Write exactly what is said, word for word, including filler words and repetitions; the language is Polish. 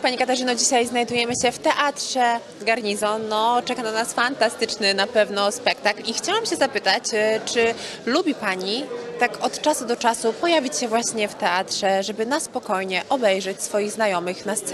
Pani Katarzyno, dzisiaj znajdujemy się w Teatrze Garnizon. No, czeka na nas fantastyczny na pewno spektakl i chciałam się zapytać, czy lubi Pani tak od czasu do czasu pojawić się właśnie w teatrze, żeby na spokojnie obejrzeć swoich znajomych na scenie?